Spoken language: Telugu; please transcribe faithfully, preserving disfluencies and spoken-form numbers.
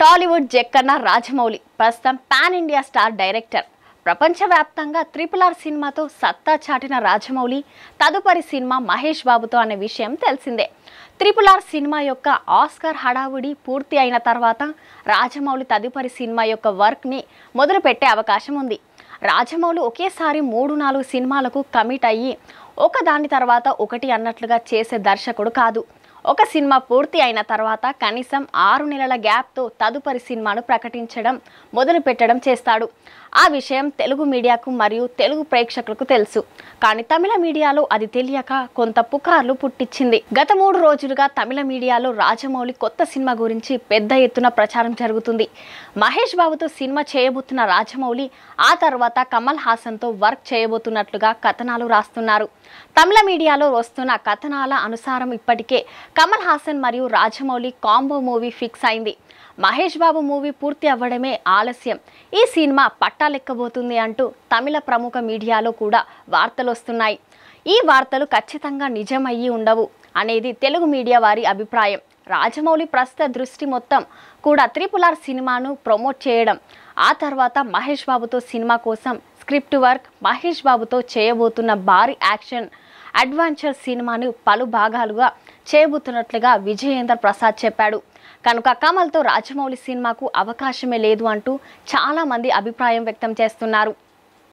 టాలీవుడ్ జక్కన్న రాజమౌళి ప్రస్తుతం పాన్ ఇండియా స్టార్ డైరెక్టర్. ప్రపంచవ్యాప్తంగా ట్రిపుల్ ఆర్ సినిమాతో సత్తా చాటిన రాజమౌళి తదుపరి సినిమా మహేష్ బాబుతో అనే విషయం తెలిసిందే. ట్రిపుల్ ఆర్ సినిమా యొక్క ఆస్కార్ హడావుడి పూర్తి అయిన తర్వాత రాజమౌళి తదుపరి సినిమా యొక్క వర్క్ని మొదలుపెట్టే అవకాశం ఉంది. రాజమౌళి ఒకేసారి మూడు నాలుగు సినిమాలకు కమిట్ అయ్యి ఒకదాని తర్వాత ఒకటి అన్నట్లుగా చేసే దర్శకుడు కాదు. ఒక సినిమా పూర్తి అయిన తర్వాత కనీసం ఆరు నెలల గ్యాప్తో తదుపరి సినిమాను ప్రకటించడం మొదలు పెట్టడం చేస్తాడు. ఆ విషయం తెలుగు మీడియాకు మరియు తెలుగు ప్రేక్షకులకు తెలుసు. కానీ తమిళ మీడియాలో అది తెలియక కొంత పుకార్లు పుట్టించింది. గత మూడు రోజులుగా తమిళ మీడియాలో రాజమౌళి కొత్త సినిమా గురించి పెద్ద ఎత్తున ప్రచారం జరుగుతుంది. మహేష్ బాబుతో సినిమా చేయబోతున్న రాజమౌళి ఆ తర్వాత కమల్ హాసన్తో వర్క్ చేయబోతున్నట్లుగా కథనాలు రాస్తున్నారు. తమిళ మీడియాలో వస్తున్న కథనాల అనుసారం ఇప్పటికే కమల్ హాసన్ మరియు రాజమౌళి కాంబో మూవీ ఫిక్స్ అయింది. మహేష్ బాబు మూవీ పూర్తి అవ్వడమే ఆలస్యం, ఈ సినిమా పట్టాలెక్కబోతుంది అంటూ తమిళ ప్రముఖ మీడియాలో కూడా వార్తలు వస్తున్నాయి. ఈ వార్తలు ఖచ్చితంగా నిజమయ్యి ఉండవు అనేది తెలుగు మీడియా వారి అభిప్రాయం. రాజమౌళి ప్రస్తుత దృష్టి మొత్తం కూడా ట్రిపుల్ ఆర్ సినిమాను ప్రమోట్ చేయడం, ఆ తర్వాత మహేష్ బాబుతో సినిమా కోసం స్క్రిప్ట్ వర్క్, మహేష్ బాబుతో చేయబోతున్న భారీ యాక్షన్ అడ్వెంచర్ సినిమాను పలు భాగాలుగా చేయబోతున్నట్లుగా విజయేంద్ర ప్రసాద్ చెప్పాడు. కనుక కమల్తో రాజమౌళి సినిమాకు అవకాశమే లేదు అంటూ చాలా మంది అభిప్రాయం వ్యక్తం చేస్తున్నారు.